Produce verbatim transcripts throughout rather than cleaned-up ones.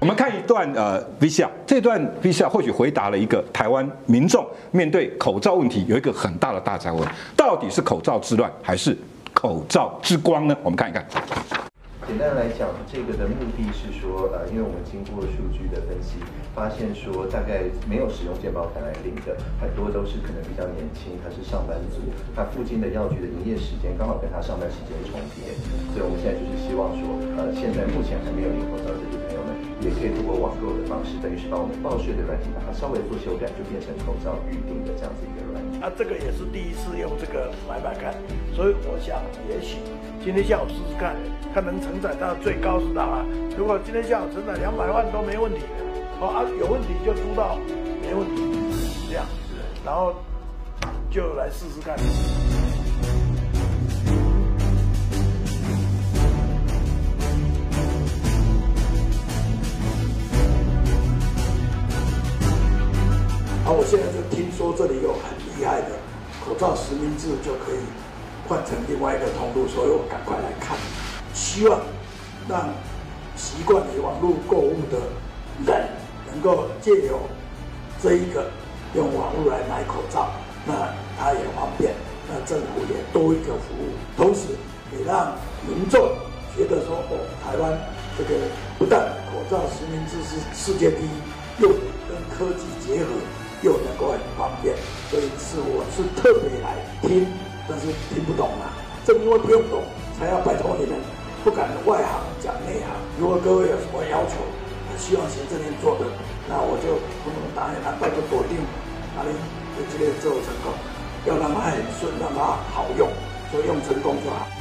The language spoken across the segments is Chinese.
我们看一段呃 V C R， 这段 V C R 或许回答了一个台湾民众面对口罩问题有一个很大的大灾问：到底是口罩之乱还是口罩之光呢？我们看一看。 简单来讲，这个的目的是说，呃，因为我们经过数据的分析，发现说大概没有使用健保卡来领的，很多都是可能比较年轻，他是上班族，他附近的药局的营业时间刚好跟他上班时间重叠，所以我们现在就是希望说，呃，现在目前还没有领口罩的这些朋友们，也可以通过网购的方式，等于是把我们报税的软体把它稍微做修改，就变成口罩预定的这样子一个软体。 那、啊、这个也是第一次用这个买买看，所以我想也许今天下午试试看。 看能承载到最高是到啊！如果今天下午承载两百万都没问题，哦啊有问题就租到没问题，这样，然后就来试试看。 好，我现在就听说这里有很厉害的口罩实名制，就可以换成另外一个通路，所以我赶快来看。 希望让习惯于网络购物的人能够借由这一个用网络来买口罩，那它也方便，那政府也多一个服务，同时也让民众觉得说，哦，台湾这个不但口罩实名制是世界第一，又跟科技结合，又能够很方便，所以是我是特别来听，但是听不懂啊，正因为不用懂，才要拜托你们。 不敢外行讲内行。如果各位有什么要求，希望行政院做的，那我就统统答应他，到就笃定，哪里这个做成功，要让它很顺，让它好用，所以用成功就好。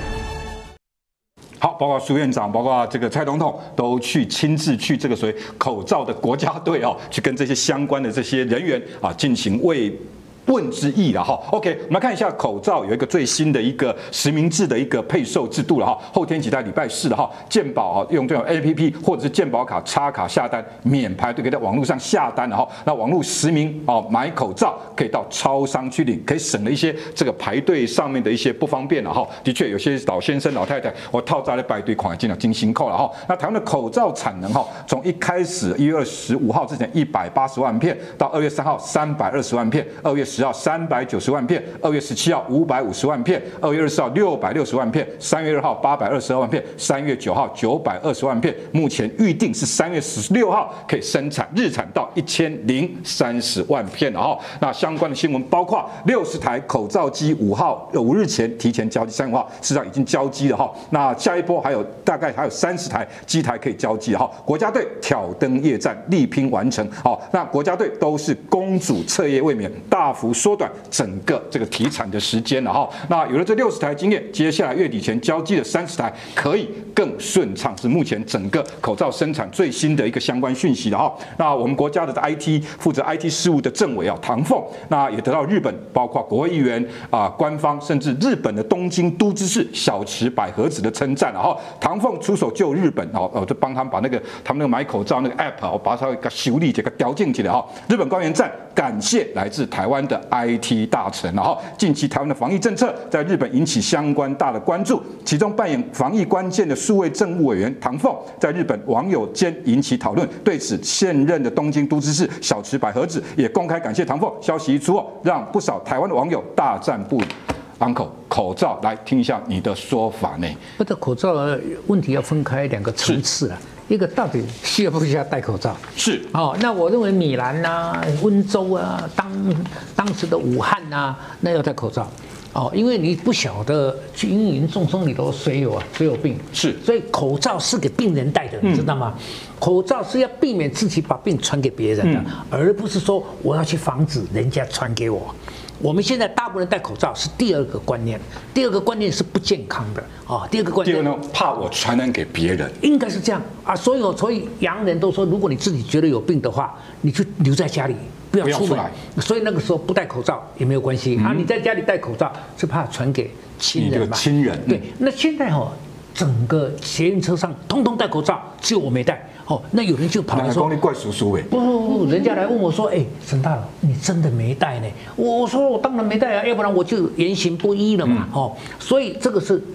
好，包括苏院长，包括这个蔡总统，都去亲自去这个所谓口罩的国家队哦，去跟这些相关的这些人员啊进行为。 问之意了哈 ，OK， 我们来看一下口罩有一个最新的一个实名制的一个配售制度了哈，后天起在礼拜四的哈，健保啊用这种 A P P 或者是健保卡插卡下单免排队，可以在网络上下单了哈，那网络实名哦买口罩可以到超商去领，可以省了一些这个排队上面的一些不方便了哈。的确有些老先生老太太，我套在了排队款进了金星扣了哈。那台湾的口罩产能哈，从一开始一月二十五号之前一百八十万片，到二月三号三百二十万片，二月十号三百九十万片，二月十七号五百五十万片，二月二十号六百六十万片，三月二号八百二十二万片，三月九号九百二十万片。目前预定是三月十六号可以生产，日产到一千零三十万片了哈。那相关的新闻包括六十台口罩机，五号五日前提前交机，三月五号事实上已经交机了哈。那下一波还有大概还有三十台机台可以交机哈。国家队挑灯夜战，力拼完成。好，那国家队都是公主彻夜未眠，大幅缩短整个这个提产的时间了哈。那有了这六十台经验，接下来月底前交机的三十台可以更顺畅，是目前整个口罩生产最新的一个相关讯息了哈。那我们国家的 I T 负责 I T 事务的政委啊唐凤，那也得到日本包括国会议员啊、官方甚至日本的东京都知事小池百合子的称赞了哈。唐凤出手救日本哦，哦就帮他们把那个他们那个买口罩那个 app 哦，把它给修理这个调进去了哈。日本官员赞感谢来自台湾的 I T 大臣，然后近期台湾的防疫政策在日本引起相关大的关注，其中扮演防疫关键的数位政务委员唐凤在日本网友间引起讨论，对此现任的东京都知事小池百合子也公开感谢唐凤。消息一出后，让不少台湾的网友大赞不已。Uncle， 口罩，来听一下你的说法呢？ 不，这口罩问题要分开两个层次啊。一个到底需要不需要戴口罩？ 是哦，那我认为米兰呐、温州啊、当当时的武汉呐，那要戴口罩。哦，因为你不晓得芸芸众生里头谁有啊，谁有病， 是， 所以口罩是给病人戴的，你知道吗？嗯、口罩是要避免自己把病传给别人的，嗯、而不是说我要去防止人家传给我。我们现在大部分人戴口罩是第二个观念，第二个观念是不健康的啊。第二个观念， 第二个呢，怕我传染给别人， 应该是这样啊。所以，所以洋人都说，如果你自己觉得有病的话，你就留在家里。不要出门，所以那个时候不戴口罩也没有关系、嗯、啊。你在家里戴口罩是怕传给亲人嘛？ 亲人、嗯、 对。那现在哦，整个捷运车上通通戴口罩，只有我没戴。哦，那有人就跑来说：“ 你怪叔叔哎！” 不不不，人家来问我说：“哎，沈大佬，你真的没戴呢？”我说：“我当然没戴啊，要不然我就言行不一了嘛。嗯”哦，所以这个是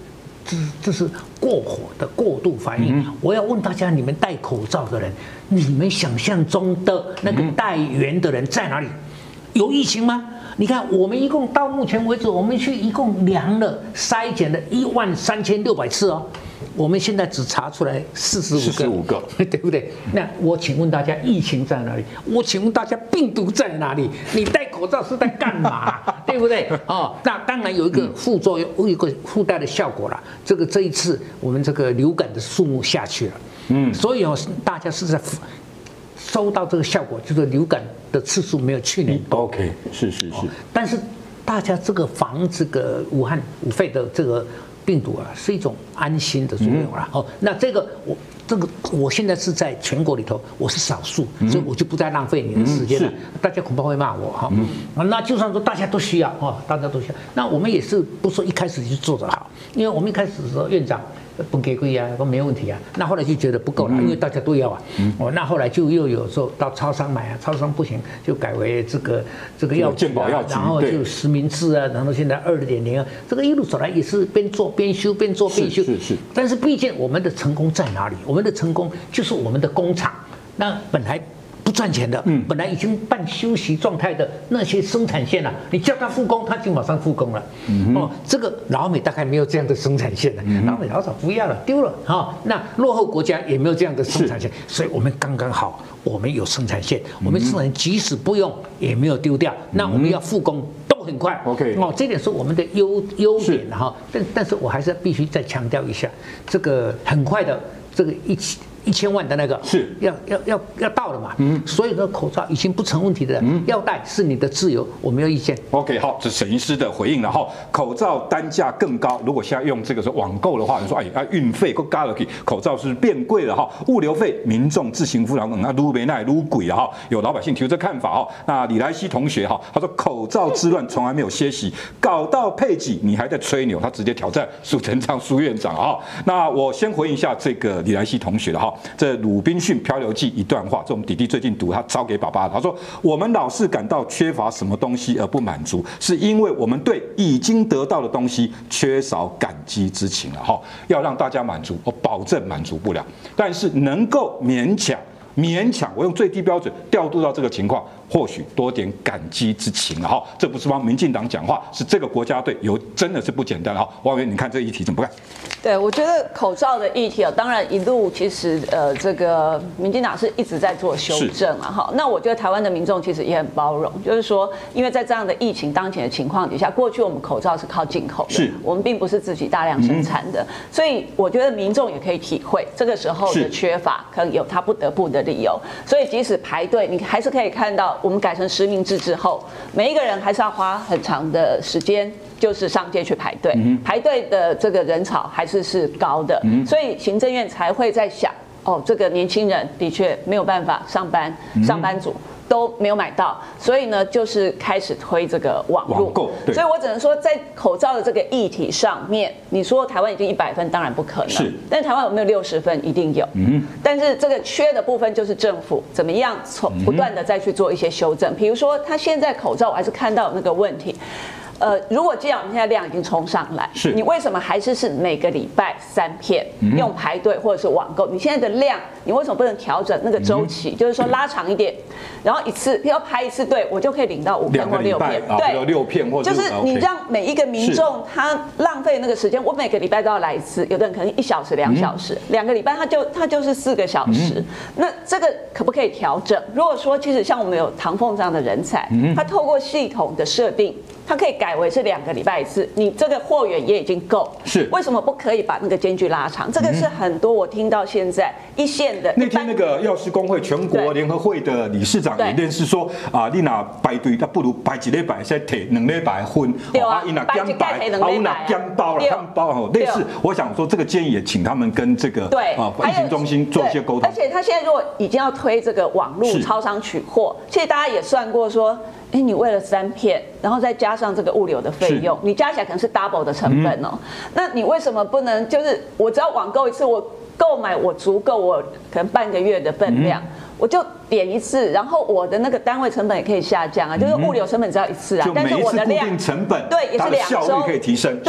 这这是过火的过度反应。嗯、我要问大家，你们戴口罩的人，你们想象中的那个带源的人在哪里？有疫情吗？你看，我们一共到目前为止，我们去一共量了筛检了一万三千六百次哦。我们现在只查出来四十五个，四十五个，对不对？那我请问大家，疫情在哪里？我请问大家，病毒在哪里？你戴口罩是在干嘛？对不对？哦，那当然有一个副作用，有一个附带的效果啦。这个这一次我们这个流感的数目下去了，嗯，所以哦，大家是在收到这个效果，就是流感的次数没有去年多。 OK， 是是是。 但是大家这个防这个武汉武肺的这个病毒啊，是一种安心的作用啦。哦，那这个我这个我现在是在全国里头，我是少数，所以我就不再浪费你的时间了。大家恐怕会骂我哈。那就算说大家都需要哦，大家都需要，那我们也是不说一开始就做得好，因为我们一开始的时候院长不给贵啊，都没问题啊。那后来就觉得不够了，因为大家都要啊。哦，那后来就又有时候到超商买啊，超商不行就改为这个这个药局啊，然后就实名制啊，然后现在二点零啊，这个一路走来也是边做边修，边做边修。 是是。但是毕竟我们的成功在哪里？我们的成功就是我们的工厂，那本来不赚钱的，嗯，本来已经半休息状态的那些生产线啊，你叫它复工，它就马上复工了。嗯、哦，这个老美大概没有这样的生产线了，嗯、老美老早不要了，丢了啊、哦。那落后国家也没有这样的生产线，所以我们刚刚好，我们有生产线，我们生产线即使不用也没有丢掉，那我们要复工都很快。 OK， 哦，这点是我们的优优点哈。但但是我还是必须再强调一下，这个很快的这个一起。一千万的那个是要要要要到了嘛？嗯，所以呢，口罩已经不成问题的，嗯，要戴是你的自由，我没有意见。 OK， 好，这沈医师的回应了哈。口罩单价更高，如果现在用这个说网购的话，你说哎啊运费够高了，口罩是变贵了哈，物流费民众自行负担，那撸没奈撸贵了哈。有老百姓提出这看法哈。那李来希同学哈，他说口罩之乱从来没有歇息，搞到配给你还在吹牛，他直接挑战苏贞昌苏院长哈。那我先回应一下这个李来希同学了哈。这《鲁滨逊漂流记》一段话，这我们弟弟最近读，他抄给爸爸的。他说：“我们老是感到缺乏什么东西而不满足，是因为我们对已经得到的东西缺少感激之情了。”哈，要让大家满足，我保证满足不了，但是能够勉强。勉强，我用最低标准调度到这个情况，或许多点感激之情了哈。这不是帮民进党讲话，是这个国家队有真的是不简单哈。王委员，你看这个议题怎么看？ 对，我觉得口罩的议题啊，当然一路其实呃，这个民进党是一直在做修正啊哈。那我觉得台湾的民众其实也很包容，就是说，因为在这样的疫情当前的情况底下，过去我们口罩是靠进口的，是我们并不是自己大量生产的，嗯、所以我觉得民众也可以体会这个时候的缺乏，可能有他不得不的理由。所以即使排队，你还是可以看到，我们改成实名制之后，每一个人还是要花很长的时间。就是上街去排队，嗯、排队的这个人潮还是是高的，嗯、所以行政院才会在想，哦，这个年轻人的确没有办法上班，嗯、上班族都没有买到，所以呢，就是开始推这个网络。所以我只能说，在口罩的这个议题上面，你说台湾已经一百分，当然不可能，是，但台湾有没有六十分，一定有。嗯，但是这个缺的部分就是政府怎么样从不断的再去做一些修正，比如说他现在口罩，我还是看到那个问题。呃，如果既然我们现在量已经冲上来，是你为什么还是是每个礼拜三片、嗯、用排队或者是网购？你现在的量，你为什么不能调整那个周期？嗯、就是说拉长一点，然后一次要排一次队，我就可以领到五片或六片， 啊、对，六片或者就是你让每一个民众他浪费那个时间，我每个礼拜都要来一次，有的人可能一小时、两小时，两、嗯、个礼拜他就他就是四个小时。嗯、那这个可不可以调整？如果说其实像我们有唐凤这样的人才，嗯、他透过系统的设定。它可以改为是两个礼拜一次，你这个货源也已经够，是为什么不可以把那个间距拉长？这个是很多我听到现在一线的。 那天那个药师工会全国联合会的理事长也认识说啊，你拿排队，那不如排一礼拜再提两礼拜分， 对啊， 伊拿减排，啊，我拿减包了，减包哈，类似。我想说这个建议也请他们跟这个对啊疫情中心做一些沟通。 而且他现在如果已经要推这个网络超商取货，其实大家也算过说。哎，你为了三片，然后再加上这个物流的费用，你加起来可能是 double 的成本哦。嗯、那你为什么不能就是我只要网购一次，我购买我足够我可能半个月的分量，嗯、我就点一次，然后我的那个单位成本也可以下降啊，嗯、就是物流成本只要一次啊，但是我的量成本对也是两周可以提升， 对。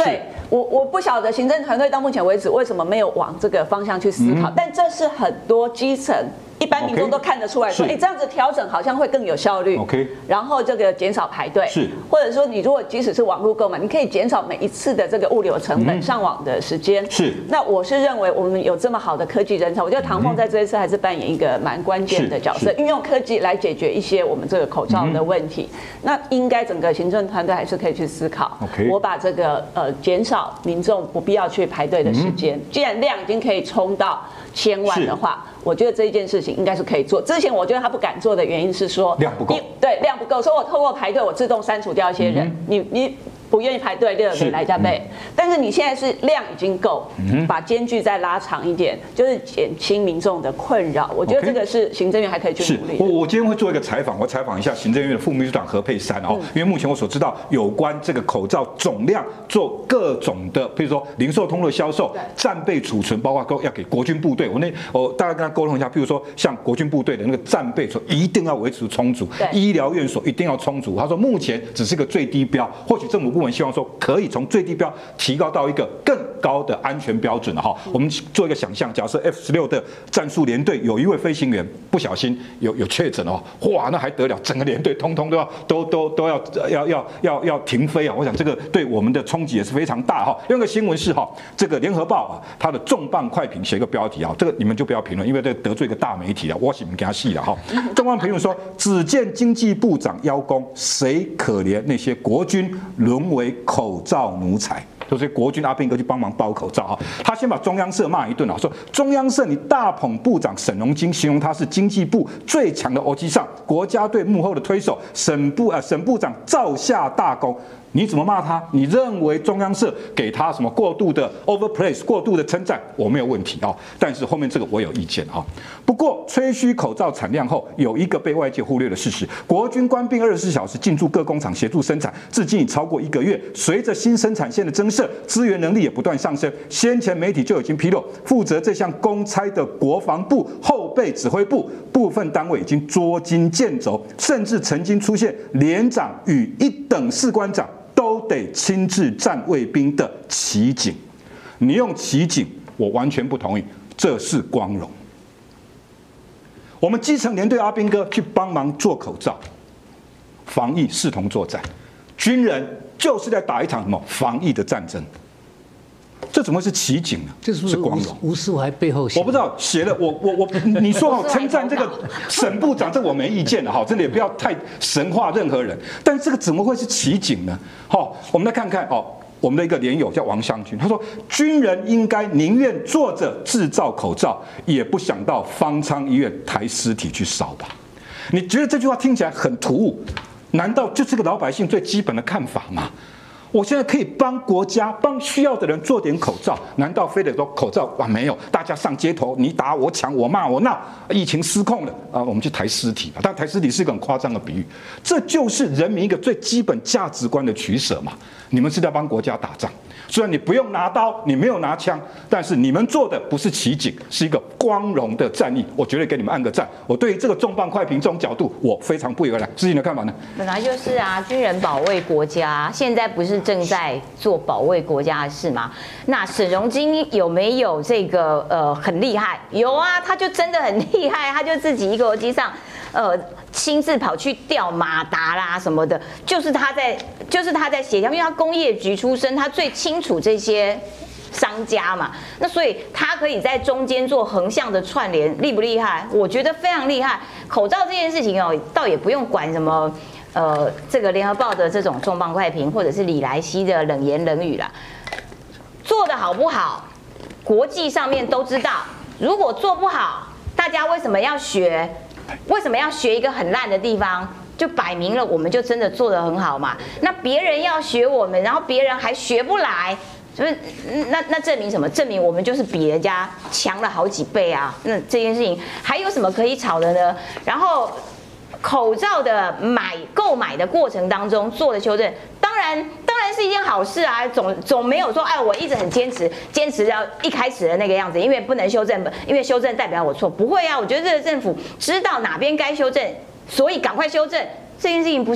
我我不晓得行政团队到目前为止为什么没有往这个方向去思考，嗯、但这是很多基层一般民众都看得出来说，哎，这样子调整好像会更有效率。 OK， 然后这个减少排队， 是， 或者说你如果即使是网络购买，你可以减少每一次的这个物流成本、嗯、上网的时间。 是， 那我是认为我们有这么好的科技人才，我觉得唐凤在这一次还是扮演一个蛮关键的角色，运用科技来解决一些我们这个口罩的问题。嗯、那应该整个行政团队还是可以去思考。 OK， 我把这个呃减少民众不必要去排队的时间，嗯、既然量已经可以冲到千万的话，我觉得这一件事情应该是可以做。之前我觉得他不敢做的原因是说量不够， 对，量不够，所以我透过排队，我自动删除掉一些人。嗯、你你不愿意排队，第二个来加倍。嗯、但是你现在是量已经够，嗯、把间距再拉长一点，就是减轻民众的困扰。我觉得这个是行政院还可以去努力。 我我今天会做一个采访，我采访一下行政院的副秘书长何佩珊哦，嗯、因为目前我所知道有关这个口罩总量做各种的，比如说零售通路销售、战备储存，包括要给国军部队。我那我大概跟他沟通一下，比如说像国军部队的那个战备所一定要维持充足，医疗院所一定要充足。他说目前只是个最低标，或许政府部门希望说可以从最低标提高到一个更高的安全标准了哈。我们做一个想象，假设 F 十六的战术联队有一位飞行员不小心有有确诊哦，哇，那还得了，整个连队通通都要都都都要要要要要停飞啊！我想这个对我们的冲击也是非常大哈。另一个新闻是哈，这个联合报啊，它的重磅快评写一个标题啊，这个你们就不要评论，因为这得罪一个大媒体了，我是不给他戏了哈。重磅评论说，只见经济部长邀功，谁可怜那些国军沦为口罩奴才？就是国军阿兵哥去帮忙包口罩哈，他先把中央社骂一顿啊，说中央社你大捧部长沈荣津，形容他是经济部最强的欧基上，国家队幕后的推手，沈部呃沈部长造下大功。你怎么骂他？你认为中央社给他什么过度的 overpraise 过度的称赞，我没有问题啊，但是后面这个我有意见啊。不过吹嘘口罩产量后，有一个被外界忽略的事实：国军官兵二十四小时进驻各工厂协助生产，至今已超过一个月。随着新生产线的增设，资源能力也不断上升。先前媒体就已经披露，负责这项公差的国防部后备指挥部部分单位已经捉襟见肘，甚至曾经出现连长与一等士官长都得亲自站卫兵的奇景。你用奇景，我完全不同意，这是光荣。我们基层连队阿兵哥去帮忙做口罩，防疫视同作战，军人就是在打一场什么防疫的战争。这怎么会是奇景呢？ 这是不是光荣？ 吴世怀背后写， 我不知道写了，我我我，你说好称赞这个沈部长，这我没意见了哈，真的也不要太神化任何人。但这个怎么会是奇景呢？好，我们来看看哦，我们的一个连友叫王湘军，他说军人应该宁愿坐着制造口罩，也不想到方舱医院抬尸体去烧吧？你觉得这句话听起来很突兀？难道就是个老百姓最基本的看法吗？我现在可以帮国家、帮需要的人做点口罩，难道非得说口罩啊？没有，大家上街头，你打我抢，我骂我闹，疫情失控了啊！我们去抬尸体吧。但抬尸体是一个很夸张的比喻，这就是人民一个最基本价值观的取舍嘛。你们是在帮国家打仗，虽然你不用拿刀，你没有拿枪，但是你们做的不是奇景，是一个光荣的战役。我绝对给你们按个赞。我对于这个重磅快评这种角度，我非常不以为然。自己的看法呢？ 本来就是啊，军人保卫国家，现在不是正在做保卫国家的事吗？那沈荣津有没有这个呃很厉害？有啊，他就真的很厉害，他就自己一个国际上呃亲自跑去调马达啦什么的，就是他在就是他在协调，因为他工业局出身，他最清楚这些商家嘛，那所以他可以在中间做横向的串联，厉不厉害？我觉得非常厉害。口罩这件事情哦，倒也不用管什么。呃，这个联合报的这种重磅快评，或者是李莱西的冷言冷语啦，做得好不好，国际上面都知道。如果做不好，大家为什么要学？为什么要学一个很烂的地方？就摆明了，我们就真的做得很好嘛。那别人要学我们，然后别人还学不来，就是那那证明什么？证明我们就是比人家强了好几倍啊。那这件事情还有什么可以吵的呢？然后。口罩的买购买的过程当中做的修正，当然当然是一件好事啊，总总没有说哎，我一直很坚持坚持到一开始的那个样子，因为不能修正，因为修正代表我错，不会啊，我觉得这个政府知道哪边该修正，所以赶快修正，这件事情不是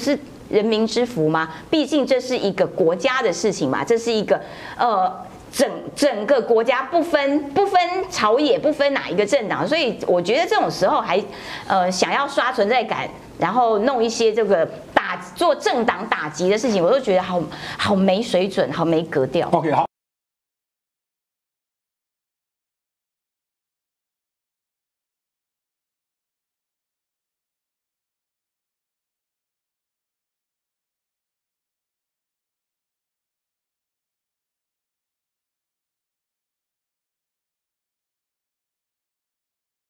人民之福吗？毕竟这是一个国家的事情嘛，这是一个呃。整整个国家不分不分朝野，不分哪一个政党，所以我觉得这种时候还呃想要刷存在感，然后弄一些这个打做政党打击的事情，我都觉得好好没水准，好没格调。 OK， 好。